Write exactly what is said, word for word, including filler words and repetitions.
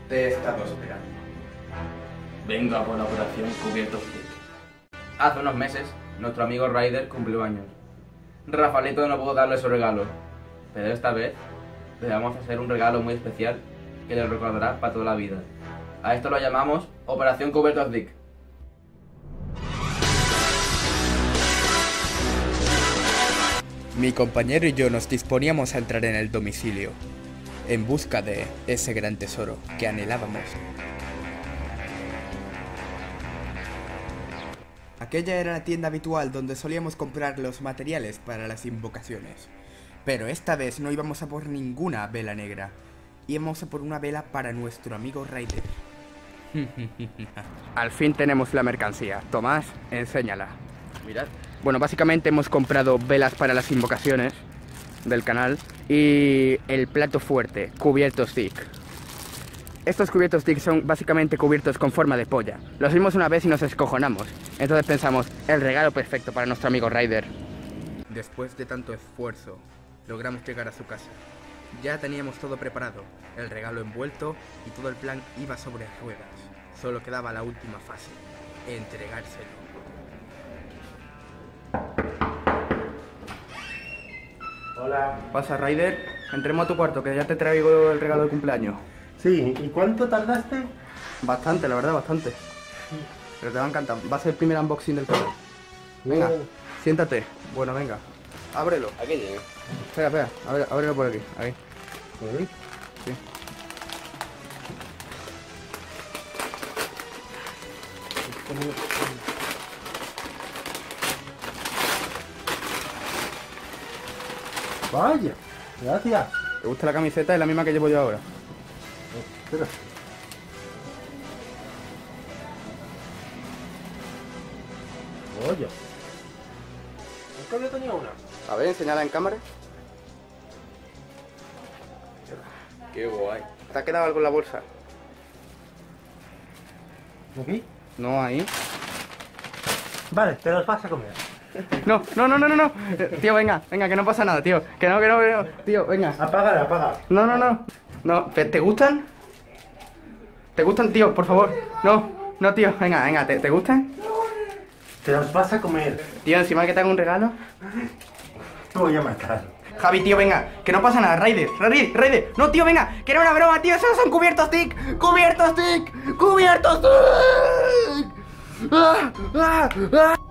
Te he estado esperando. Venga por la operación Cubiertos Thick. Hace unos meses, nuestro amigo Ryder cumplió años. Rafaelito no pudo darle su regalo, pero esta vez le vamos a hacer un regalo muy especial que le recordará para toda la vida. A esto lo llamamos Operación Cubiertos Thick. Mi compañero y yo nos disponíamos a entrar en el domicilio, en busca de ese gran tesoro que anhelábamos. Aquella era la tienda habitual donde solíamos comprar los materiales para las invocaciones. Pero esta vez no íbamos a por ninguna vela negra, íbamos a por una vela para nuestro amigo Ryder. Al fin tenemos la mercancía. Tomás, enséñala. Mirad. Bueno, básicamente hemos comprado velas para las invocaciones del canal y el plato fuerte, cubiertos Thick. Estos cubiertos Thick son básicamente cubiertos con forma de polla. Los vimos una vez y nos escojonamos. Entonces pensamos, el regalo perfecto para nuestro amigo Ryder. Después de tanto esfuerzo, logramos llegar a su casa. Ya teníamos todo preparado, el regalo envuelto y todo el plan iba sobre ruedas. Solo quedaba la última fase, entregárselo. Hola. Pasa, Ryder, entremos a tu cuarto que ya te traigo el regalo de cumpleaños. Sí, ¿y cuánto tardaste? Bastante, la verdad, bastante. Pero te va a encantar, va a ser el primer unboxing del canal. Venga, Oh. siéntate. Bueno, venga, ábrelo. Aquí llegué. Espera, espera, abre, ábrelo por aquí, ahí. ¿Sí? Sí. Vaya, gracias. ¿Te gusta la camiseta? Es la misma que llevo yo ahora. Espera. Oye. Nunca había tenido una. A ver, enseñala en cámara. Qué guay. ¿Te ha quedado algo en la bolsa? ¿Aquí? No, ahí. Vale, te los vas a comer. No, no, no, no, no, no. Eh, Tío, venga, venga, que no pasa nada, tío. Que no, que no, que no. Tío, venga. Apágala, apaga. No, no, no. No, ¿te, te gustan? ¿Te gustan, tío? Por favor. No, no, tío. Venga, venga, ¿te, te gustan? Te los vas a comer. Tío, encima que te hago un regalo. Te voy a matar. Javi, tío, venga, que no pasa nada, Ryder, Ryder, Ryder. No, tío, venga, que era una broma, tío. Esos son cubiertos Thick. Cubiertos Thick. Cubiertos Thick. Ah, ah, ah.